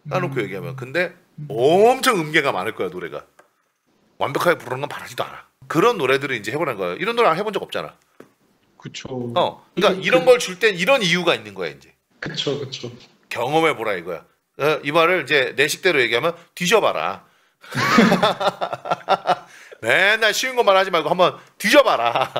까놓고 얘기하면. 근데 엄청 음계가 많을 거야 노래가. 완벽하게 부르는 건 바라지도 않아. 그런 노래들을 이제 해보라는 거야. 이런 노래 해본 적 없잖아. 그쵸. 그러니까 이런 걸 줄 땐 이런 이유가 있는 거야 이제. 그쵸. 경험해 보라 이거야. 이 말을 이제 내 식대로 얘기하면 뒤져봐라. 맨날 쉬운 것만 하지 말고 한번 뒤져봐라.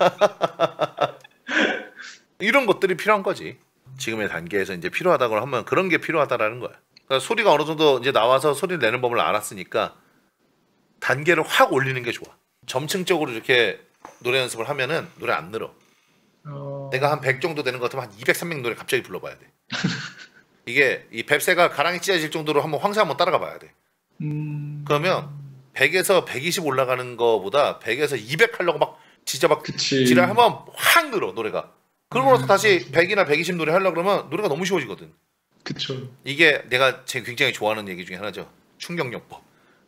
이런 것들이 필요한 거지. 지금의 단계에서 이제 필요하다고 하면 그런 게 필요하다라는 거야. 그러니까 소리가 어느 정도 이제 나와서 소리를 내는 법을 알았으니까 단계를 확 올리는 게 좋아. 점층적으로 이렇게 노래 연습을 하면은 노래 안 늘어. 내가 한 100 정도 되는 것 같으면 한 200, 300 노래 갑자기 불러봐야 돼. 이게 이 뱁새가 가랑이 찢어질 정도로 한번 황사 한번 따라가 봐야 돼. 그러면 100에서 120 올라가는 거보다 100에서 200 하려고 막 진짜 막 지랄하면 확 늘어 노래가. 그러고 나서 다시 100이나 120 노래 하려고 그러면 노래가 너무 쉬워지거든. 그쵸. 이게 내가 굉장히 좋아하는 얘기 중에 하나죠. 충격요법.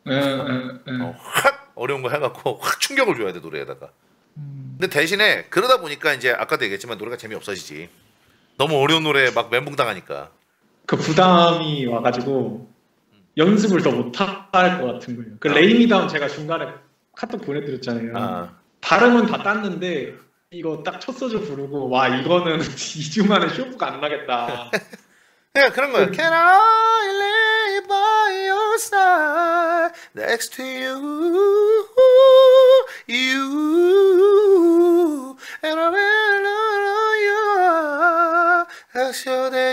확 어려운 거 해갖고 확 충격을 줘야 돼 노래에다가. 근데 대신에 그러다 보니까 이제 아까도 얘기했지만 노래가 재미없어지지. 너무 어려운 노래 막 멘붕 당하니까. 그 부담이 와가지고 연습을 더 못할 것 같은 거예요. 그 레이미다운 제가 중간에 카톡 보내드렸잖아요. 발음은 다 땄는데 이거 딱 첫 소절 부르고 와 이거는 2주 만에 쇼부가 안 나겠다. 네, 그런 거예요. Can I lay by your side next to you, you, and I will know you, as sure that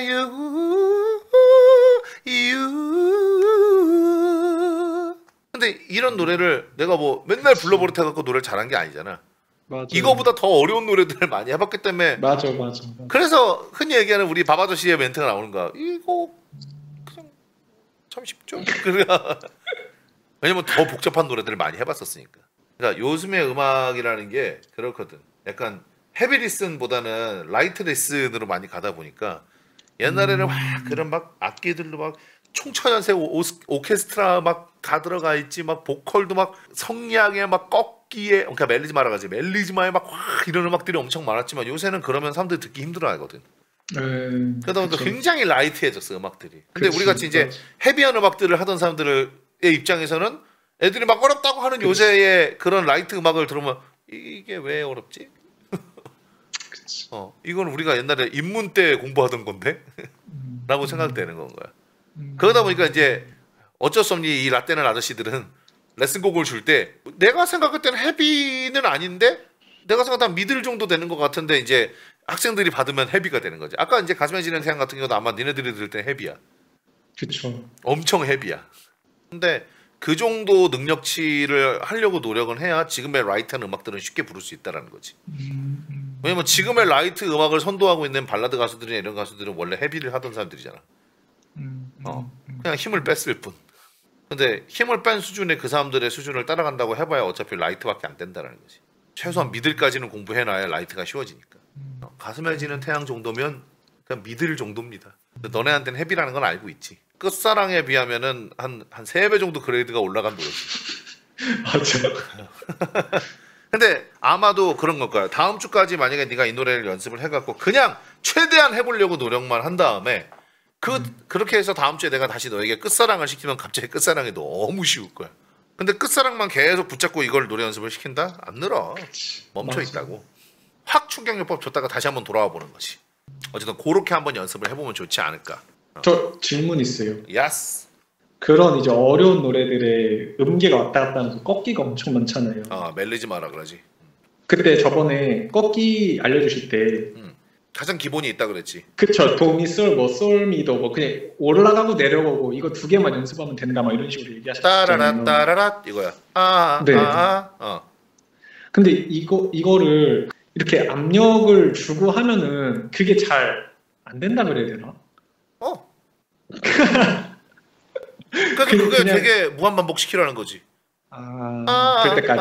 you. 근데 이런 노래를 내가 뭐 맨날 불러버릇 해갖고 노래를 잘한 게 아니잖아. 맞아. 이거보다 더 어려운 노래들을 많이 해봤기 때문에. 맞아. 그래서 흔히 얘기하는 우리 밥아저씨의 멘트가 나오는 거야. 이거 그냥 참 쉽죠. 왜냐면 더 복잡한 노래들을 많이 해봤었으니까. 그러니까 요즘의 음악이라는 게 그렇거든. 약간 헤비 리슨보다는 라이트 리슨으로 많이 가다 보니까 옛날에는 막 그런 막 악기들도 막 총천연새 오케스트라 막 다 들어가 있지, 막 보컬도 막 성리하게 막 꺾기에, 그러니까 멜리즈마라 가지, 멜리즈마에 막 이런 음악들이 엄청 많았지만 요새는 그러면 사람들이 듣기 힘들어하거든. 그러다 보니까 굉장히 라이트해졌어 음악들이. 근데 우리 같이 이제 헤비한 음악들을 하던 사람들의 입장에서는 애들이 막 어렵다고 하는 요새의 그런 라이트 음악을 들으면 이게 왜 어렵지? 이건 우리가 옛날에 입문 때 공부하던 건데? 라고 생각되는 건 거야. 그러다 보니까 이제 어쩔 수 없니 이 라떼는 아저씨들은 레슨곡을 줄 때 내가 생각할 때는 헤비는 아닌데 내가 생각한 미들 정도 되는 것 같은데 이제 학생들이 받으면 헤비가 되는 거지. 아까 이제 가슴에 지는 태양 같은 경우도 아마 니네들이 들을 때 헤비야. 그쵸. 엄청 헤비야. 근데 그 정도 능력치를 하려고 노력은 해야 지금의 라이트한 음악들은 쉽게 부를 수 있다는 거지. 왜냐면 지금의 라이트 음악을 선도하고 있는 발라드 가수들이나 이런 가수들은 원래 헤비를 하던 사람들이잖아. 그냥 힘을 뺐을 뿐. 근데 힘을 뺀 수준의 그 사람들의 수준을 따라간다고 해봐야 어차피 라이트밖에 안 된다는 거지. 최소한 미들까지는 공부해놔야 라이트가 쉬워지니까. 가슴에 지는 태양 정도면 그냥 미들 정도입니다. 너네한테는 헤비라는 건 알고 있지. 끝사랑에 비하면은 한 3배 정도 그레이드가 올라간 노래지. 맞아. 근데 아마도 그런 걸 거야. 다음 주까지 만약에 네가 이 노래를 연습을 해갖고 그냥 최대한 해보려고 노력만 한 다음에 그렇게 해서 다음 주에 내가 다시 너에게 끝사랑을 시키면 갑자기 끝사랑이 너무 쉬울 거야. 근데 끝사랑만 계속 붙잡고 이걸 노래 연습을 시킨다? 안 늘어. 멈춰 있다고. 확 충격요법 줬다가 다시 한번 돌아와 보는 거지. 어쨌든 그렇게 한번 연습을 해보면 좋지 않을까. 저 질문 있어요. 야스. 그런 이제 어려운 노래들의 음계가 왔다 갔다 하면서 꺾기가 엄청 많잖아요. 멜리즈마라 그러지. 그때 저번에 꺾기 알려주실 때 가장 기본이 있다 그랬지. 그쵸. 도미솔 뭐 솔미도 뭐 그냥 올라가고 내려가고 이거 2개만 연습하면 된다 막 이런 식으로 얘기하셨잖아요. 따라라 이거야. 네. 근데 이거를 이렇게 압력을 주고 하면은 그게 잘 안 된다 그래야 되나? 그러니까 그게 그냥... 되게 무한 반복시키라는 거지. 그럴 때까지.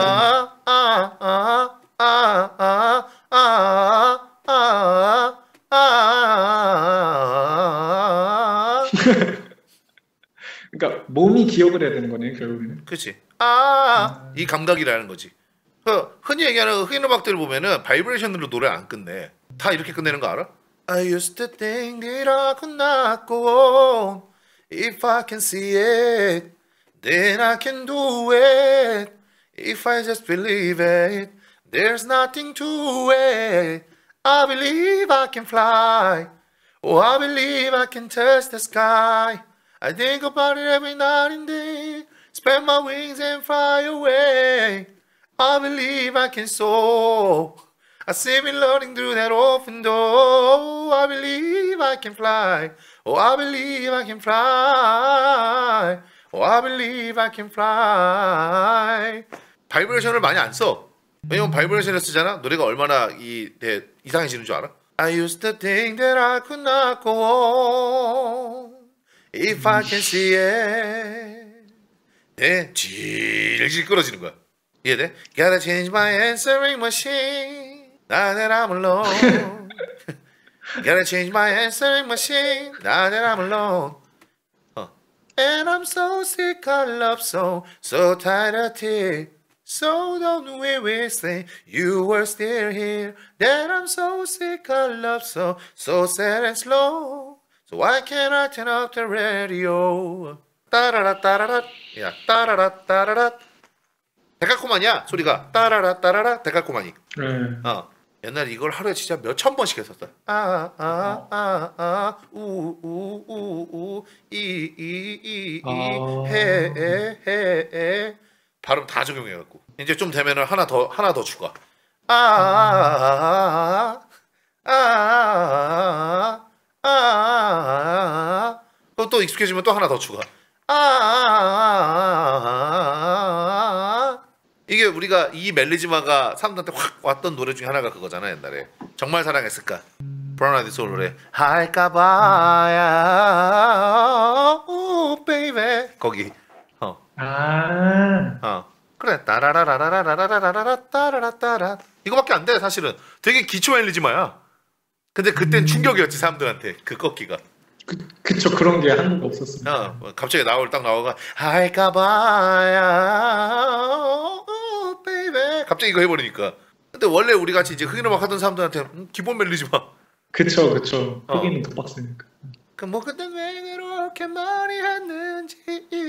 그러니까 몸이 기억을 해야 되는 거네요 결국에는. 그렇지. 이 감각이라는 거지. 흔히 얘기하는 흑인 음악들을 보면은 바이브레이션으로 노래 안 끝내. 다 이렇게 끝내는 거 알아? I used to think that I could not go on If I can see it, then I can do it. If I just believe it, there's nothing to it. I believe I can fly. Oh, I believe I can touch the sky. I think about it every night and day. Spread my wings and fly away. I believe I can soar. I see me loading through that open door. I believe I can fly. Oh, I believe I can fly. Oh, I believe I can fly. 바이브레이션을 많이 안 써. 왜냐면 바이브레이션을 쓰잖아. 노래가 얼마나 이상해지는 줄 알아? I used to think that I could not go on if I can see it. 네, 질질 끌어지는 거야. 이해돼? Gotta change my answering machine. Now that I'm alone. Gotta change my answering machine. Now that I'm alone. And I'm so sick of love song, so tired of it. So don't we wish that you were still here. That I'm so sick of love song, so sad and slow. So why can't I turn up the radio? 따라라 따라라, 야 따라라 따라라. 데칼코마니야 소리가 따라라 따라라 데칼코마니. 옛날에 이걸 하루에 진짜 몇천 번씩 했었어. 우우우우 이이이이 헤헤헤 발음 다 적용해갖고 이제 좀 되면은 하나 더 추가. 또 익숙해지면 또 하나 더 추가. 이게 우리가 이 멜리지마가 사람들한테 확 왔던 노래 중에 하나가 그거잖아. 옛날에 정말 사랑했을까 브라운 아이드 소울 노래 할까봐야 오 베이베 거기 그래 따라라라라라라라라라 따라라따라 이거밖에 안 돼. 사실은 되게 기초 멜리지마야. 근데 그땐 충격이었지 사람들한테 그 꺾기가. 그쵸. 그런 게 한국에 없었어요. 갑자기 딱 나오가 할까봐야 베이베 갑자기 이거 해버리니까. 근데 원래 우리 같이 이제 흑인 음악 하던 사람들한테 기본 멜리지마. 그쵸. 흑인은 더 빡세니까. 뭐 그때 왜 그렇게 많이 했는지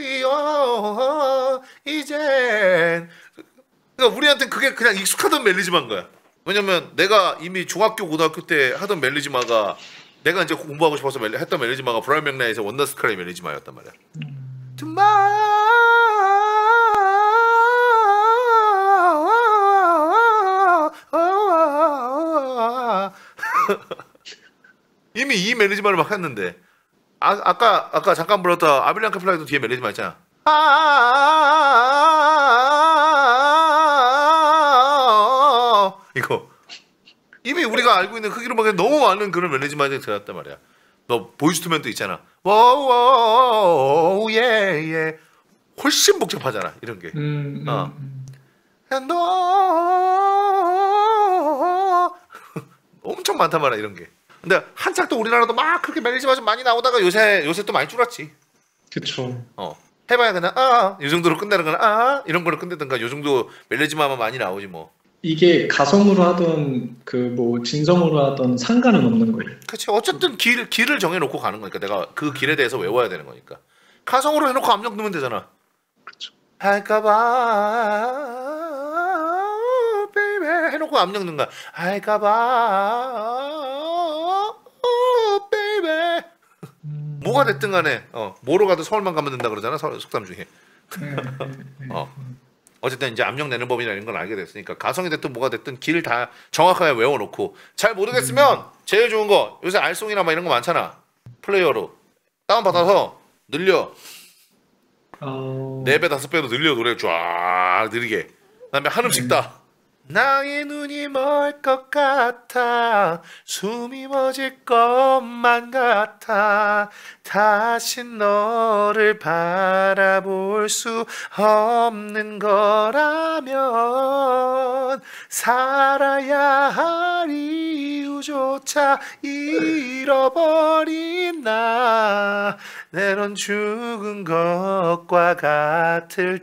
이젠 그러니까 우리한테는 그게 그냥 익숙하던 멜리지마인 거야. 왜냐면 내가 이미 중학교 고등학교 때 하던 멜리지마가 내가 이제 공부하고 싶어서 했던 멜리지마가 브라이언 맥나이의 원더스크라이 멜리지마였단 말이야. 이미 이 멜리지마를 막 했는데 아까 잠깐 불렀던 아빌리안카 플라이도 뒤에 멜리지마 있잖아. 이거 이미 우리가 알고 있는 흑인 음악에 너무 많은 그런 멜리지마들이 들었단 말이야. 너 보이즈 투 맨도 있잖아. 워우 예 훨씬 복잡하잖아 이런 게. 너 엄청 많단 말이야 이런 게. 근데 한창 또 우리나라도 막 그렇게 멜리지마 좀 많이 나오다가 요새 또 많이 줄었지. 그쵸. 해봐야 그냥 이 정도로 끝내는 거나 이런 거로 끝내든가 요 정도 멜리지마만 많이 나오지 뭐. 이게 가성으로 하던 뭐 진성으로 하던 상관은 없는 거예요. 그렇지. 어쨌든 길을 정해놓고 가는 거니까 내가 그 길에 대해서 외워야 되는 거니까. 가성으로 해놓고 압력 넣으면 되잖아. 그렇죠. 할까봐 베이베 해놓고 압력 넣는 거야. 할까봐 베이베 뭐가 됐든 간에 뭐로 가도 서울만 가면 된다 그러잖아. 속담 중에. 어쨌든 이제 압력 내는 법이나 이런 걸 알게 됐으니까 가성이 됐든 뭐가 됐든 길 다 정확하게 외워놓고 잘 모르겠으면 제일 좋은 거 요새 알송이나 막 이런 거 많잖아. 플레이어로 다운받아서 늘려 4배 5배로 늘려 노래 쫙 느리게. 그다음에 한음씩 따. 나의 눈이 멀 것 같아 숨이 멎을 것만 같아 다시 너를 바라볼 수 없는 거라면 살아야 할 이유조차 잃어버린 나 내넌 죽은 것과 같을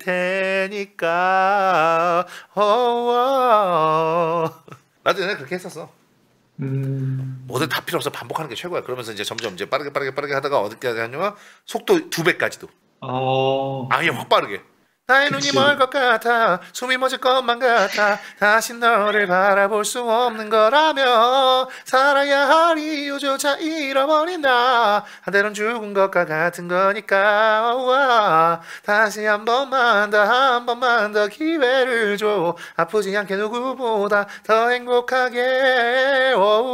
테니까 나도 옛날에 그렇게 했었어. 뭐든 다 필요 없어. 반복하는 게 최고야. 그러면서 이제 점점 이제 빠르게 하다가 어디까지 하냐면 속도 2배까지도. 아예 확 빠르게. 나의 눈이 멀 것 같아 숨이 멎을 것만 같아 다시 너를 바라볼 수 없는 거라며 살아야 할 이유조차 잃어버린다 한때론 죽은 것과 같은 거니까 우와. 다시 한 번만 더 기회를 줘 아프지 않게 누구보다 더 행복하게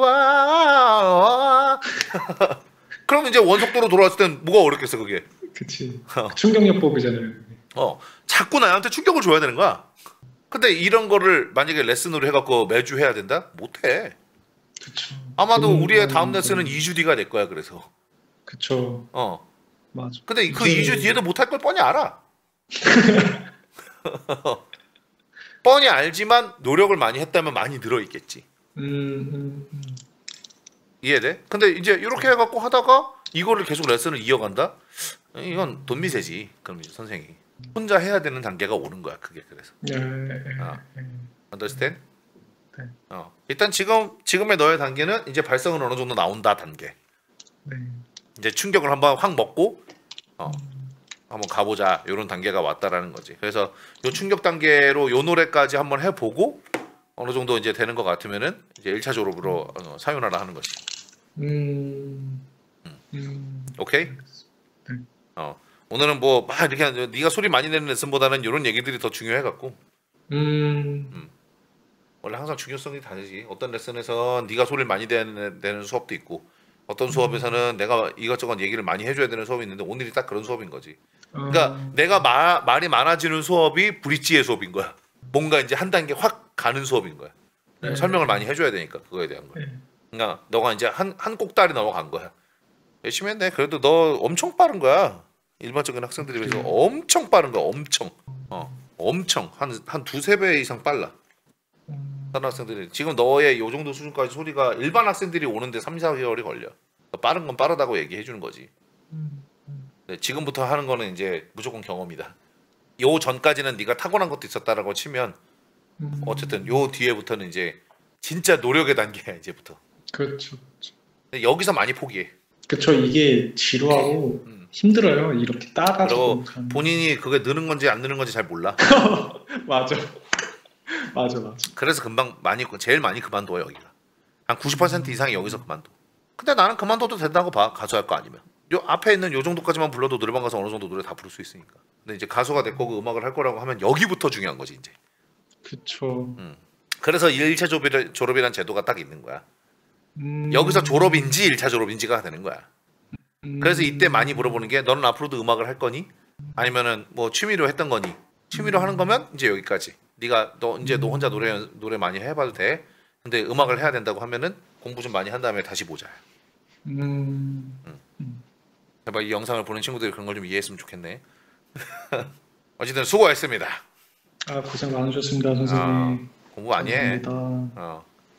우와. 그럼 이제 원속도로 돌아왔을 땐 뭐가 어렵겠어 그게. 그치. 충격요법이잖아요. 자꾸 나한테 충격을 줘야 되는 거야. 근데 이런 거를 만약에 레슨으로 해갖고 매주 해야 된다? 못해. 그쵸. 아마도 우리의 다음 레슨은 2주 뒤가 될 거야. 그래서. 그쵸. 맞아. 근데 그 2주 뒤에도 못할 걸 뻔히 알아. 뻔히 알지만 노력을 많이 했다면 많이 늘어있겠지. 이해돼? 근데 이제 이렇게 해갖고 하다가 이거를 계속 레슨을 이어간다? 이건 돈 미세지. 그럼 이제 선생이 혼자 해야 되는 단계가 오는 거야. 그게 그래서. Understand? 네. 일단 지금의 너의 단계는 이제 발성은 어느 정도 나온다 단계. 네. 이제 충격을 한번 확 먹고 한번 가보자. 이런 단계가 왔다라는 거지. 그래서 요 충격 단계로 요 노래까지 한번 해보고 어느 정도 이제 되는 것 같으면은 이제 1차 졸업으로 사유나라 하는 거지. 오케이? 네. 오늘은 뭐 막 이렇게 네가 소리 많이 내는 레슨보다는 이런 얘기들이 더 중요해갖고. 원래 항상 중요성이 다르지. 어떤 레슨에서 네가 소리를 많이 내는 수업도 있고, 어떤 수업에서는 내가 이것저것 얘기를 많이 해줘야 되는 수업이 있는데 오늘이 딱 그런 수업인 거지. 그러니까 내가 말이 많아지는 수업이 브릿지의 수업인 거야. 뭔가 이제 한 단계 확 가는 수업인 거야. 설명을 많이 해줘야 되니까 그거에 대한 거야. 그러니까 너가 이제 한 꼭다리 넘어간 거야. 열심히 했네. 그래도 너 엄청 빠른 거야. 일반적인 학생들에 비해서 엄청 빠른 거야. 엄청 한 두세 배 이상 빨라. 다른 학생들이 지금 너의 요 정도 수준까지 소리가 일반 학생들이 오는데 3, 4개월이 걸려. 빠른 건 빠르다고 얘기해 주는 거지. 지금부터 하는 거는 이제 무조건 경험이다. 요 전까지는 네가 타고난 것도 있었다라고 치면 어쨌든 요 뒤에부터는 이제 진짜 노력의 단계야 이제부터. 그렇죠. 근데 여기서 많이 포기해. 그쵸. 이게 지루하고 힘들어요. 이렇게 따가지고. 그리고 본인이 그게 느는 건지 안 느는 건지 잘 몰라. 맞아. 그래서 금방 제일 많이 그만둬 여기가. 한 90% 이상이 여기서 그만둬. 근데 나는 그만둬도 된다고 봐. 가수 할 거 아니면. 요 앞에 있는 요 정도까지만 불러도 노래방 가서 어느 정도 노래 다 부를 수 있으니까. 근데 이제 가수가 될 거고 음악을 할 거라고 하면 여기부터 중요한 거지 이제. 그쵸. 그래서 1차 졸업이란 제도가 딱 있는 거야. 여기서 졸업인지 1차 졸업인지가 되는 거야. 그래서 이때 많이 물어보는 게 너는 앞으로도 음악을 할 거니? 아니면은 뭐 취미로 했던 거니? 취미로 하는 거면 이제 여기까지. 너 혼자 노래 많이 해봐도 돼. 근데 음악을 해야 된다고 하면은 공부 좀 많이 한 다음에 다시 보자. 제발 이 영상을 보는 친구들이 그런 걸 좀 이해했으면 좋겠네. 어쨌든 수고했습니다. 고생 많으셨습니다, 선생님. 공부 많이 해. 감사합니다.